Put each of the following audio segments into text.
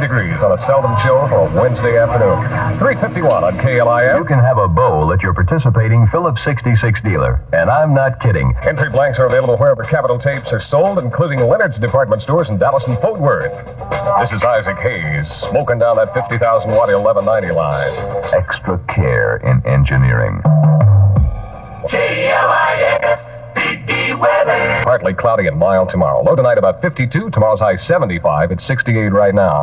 degrees on a seldom chill for a Wednesday afternoon. 351 on KLIF. You can have a bowl at your participating Phillips 66 dealer. And I'm not kidding. Entry blanks are available wherever Capital tapes are sold, including Leonard's department stores in Dallas and Fort Worth. This is Isaac Hayes, smoking down that 50,000-watt 1190 line. Extra care in engineering. KLIF. Weather. Partly cloudy and mild tomorrow. Low tonight about 52. Tomorrow's high 75. It's 68 right now.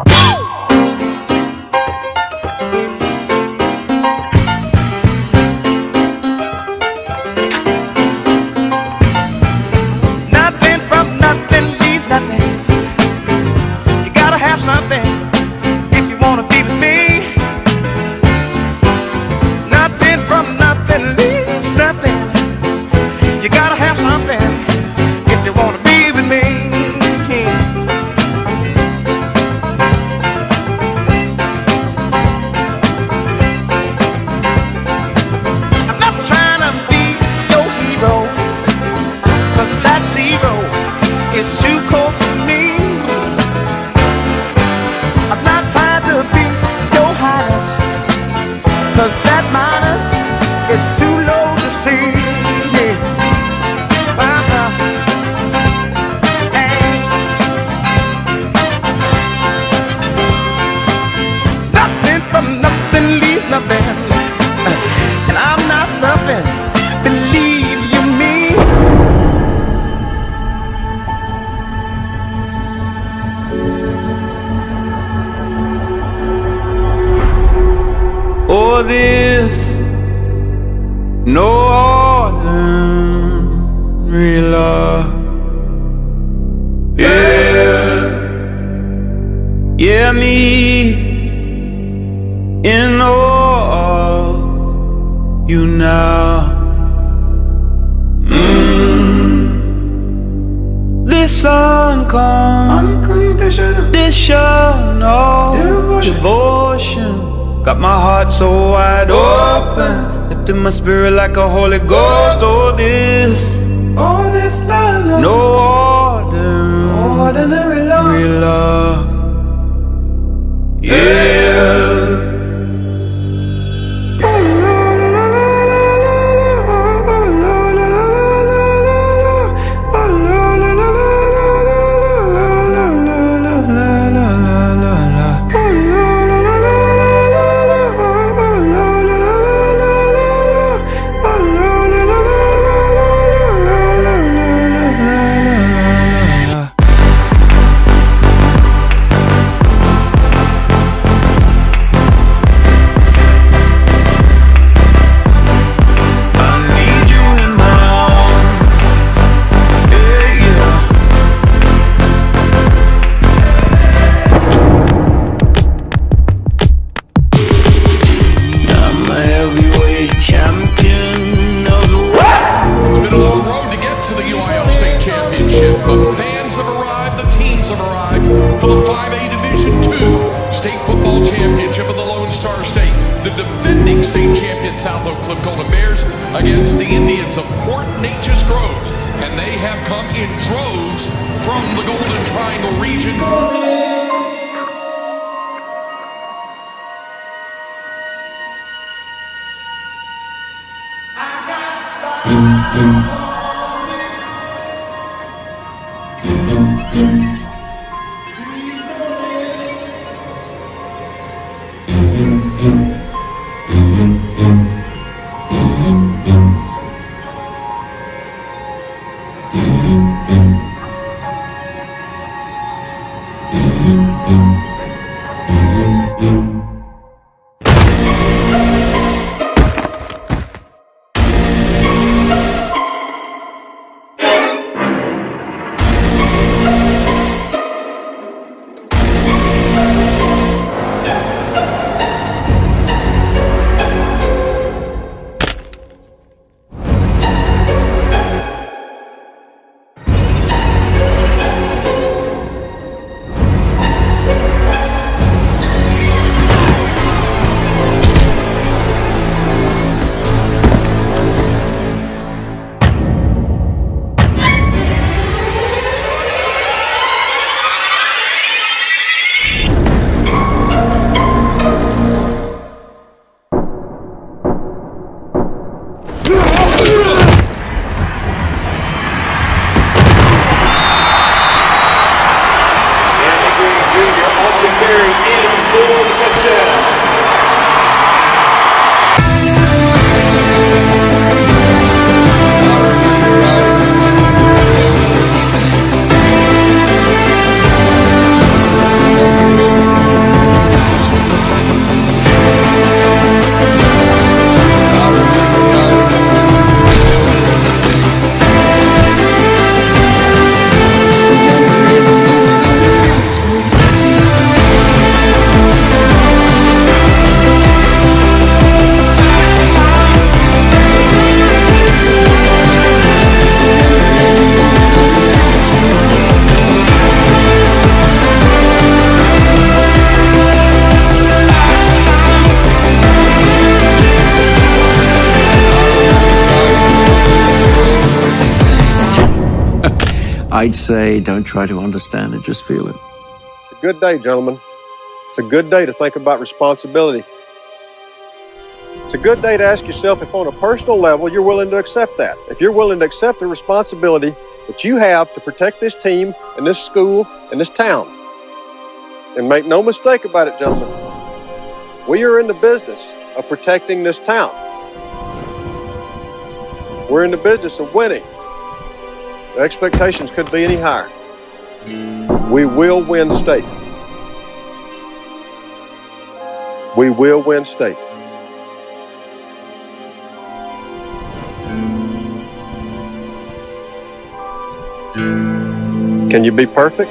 Nothing from nothing leaves nothing. You gotta have something if you wanna be with me. Nothing from nothing leaves nothing. You gotta have something if you want to be with me. I'm not trying to be your hero, 'cause that zero is too cold for me. I'm not trying to be your highness, 'cause that minus is too low to see. Nothing leave nothing, and I'm not stuffing, believe you me. Oh, this no ordinary love. Yeah, me in all of you now. This unconditional devotion got my heart so wide open, lifting my spirit like a Holy Ghost. Oh, this love, no ordinary love. Yeah. To the DII State Championship, but fans have arrived, the teams have arrived for the 5A Division II State Football Championship of the Lone Star State. The defending state champion South Oak Cliff Golden Bears against the Indians of Port Neches-Groves, and they have come in droves from the Golden Triangle region. I'd say don't try to understand it, just feel it. It's a good day, gentlemen. It's a good day to think about responsibility. It's a good day to ask yourself if on a personal level you're willing to accept that. If you're willing to accept the responsibility that you have to protect this team and this school and this town. And make no mistake about it, gentlemen. We are in the business of protecting this town. We're in the business of winning. The expectations couldn't be any higher. We will win state. We will win state. Can you be perfect?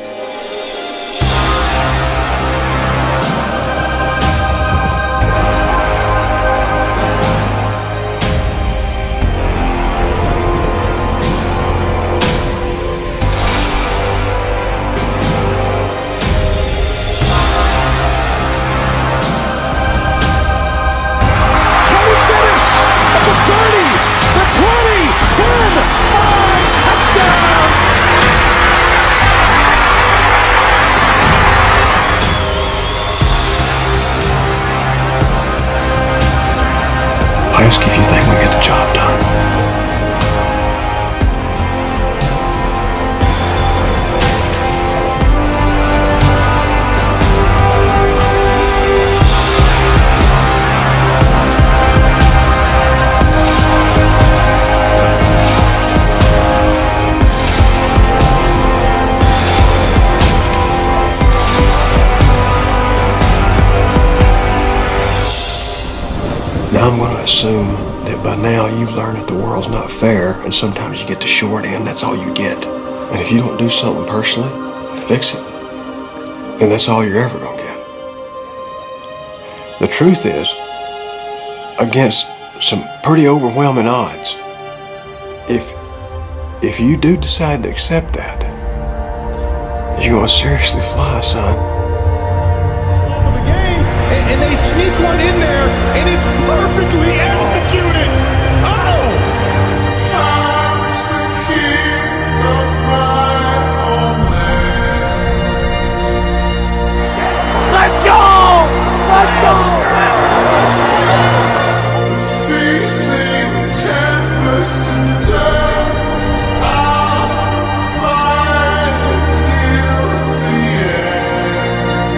Ask if you think we get the job done. Now I'm going to assume that by now you've learned that the world's not fair and sometimes you get the short end, that's all you get. And if you don't do something personally to fix it, then that's all you're ever going to get. The truth is, against some pretty overwhelming odds, if you do decide to accept that, you're going to seriously fly, son. And they sneak one in there, and it's perfectly executed. Oh! I'm the king of my own land. Let's go! Let's go! Facing tempest and dust, I'll fight until the end.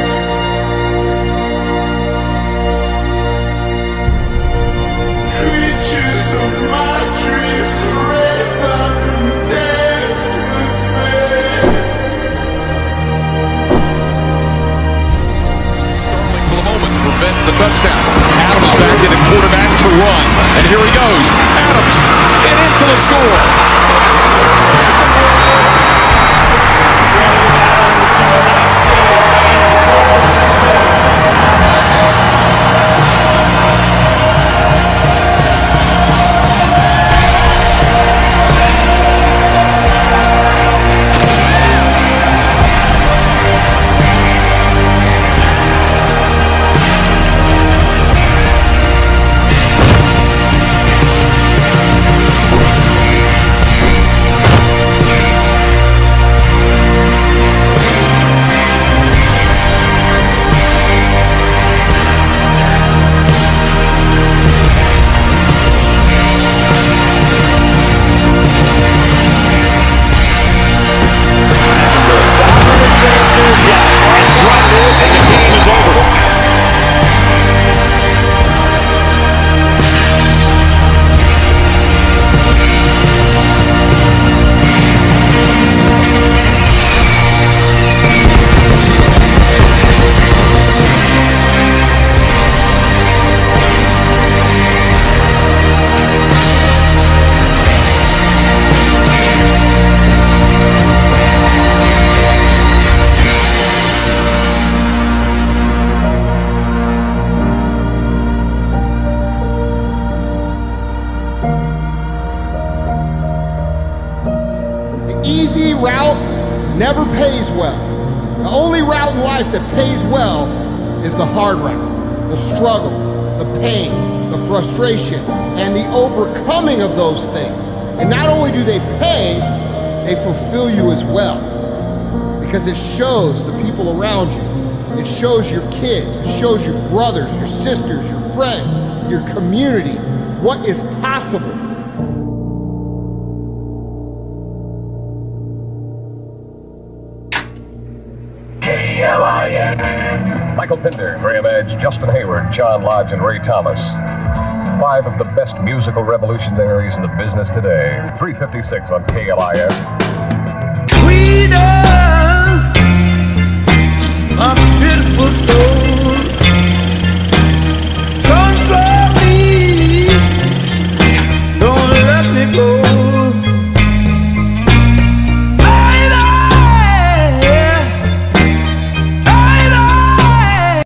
Creatures of my dreams raise up and dance with me. Starling for the moment to prevent the touchdown. Adams back in at quarterback to run. And here he goes. Adams and in for the score. Easy route never pays well. The only route in life that pays well is the hard route. The struggle, the pain, the frustration, and the overcoming of those things. And not only do they pay, they fulfill you as well. Because it shows the people around you. It shows your kids. It shows your brothers, your sisters, your friends, your community, what is possible. Michael Pinder, Graham Edge, Justin Hayward, John Lodge, and Ray Thomas. 5 of the best musical revolutionaries in the business today. 356 on KLIS. Freedom, my pitiful soul. Console me, don't let me go.